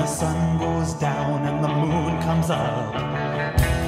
the sun goes down and the moon comes up.